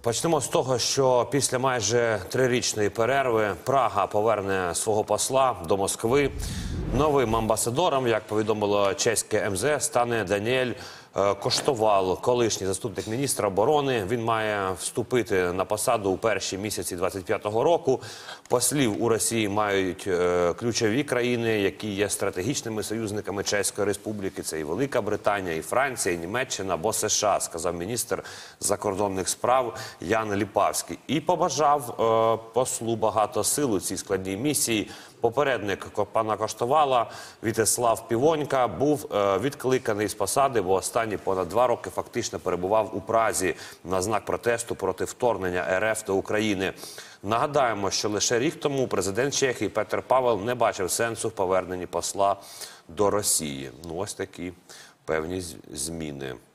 Почнемо з того, що після майже трирічної перерви Прага поверне свого посла до Москви. Новим амбасадором, як повідомило чеське МЗС, стане Даніель Коштовал, колишній заступник міністра оборони. Він має вступити на посаду у перші місяці 25-го року. Послів у Росії мають ключові країни, які є стратегічними союзниками Чеської Республіки. Це і Велика Британія, і Франція, і Німеччина, або США, сказав міністр закордонних справ Ян Ліпавський. І побажав послу багато сил у цій складній місії. Попередник пана Коштовала, Вітеслав Півонька, був відкликаний з посади, бо останні понад 2 роки фактично перебував у Празі на знак протесту проти вторгнення РФ до України. Нагадаємо, що лише рік тому президент Чехії Петр Павел не бачив сенсу в поверненні посла до Росії. Ну, ось такі певні зміни.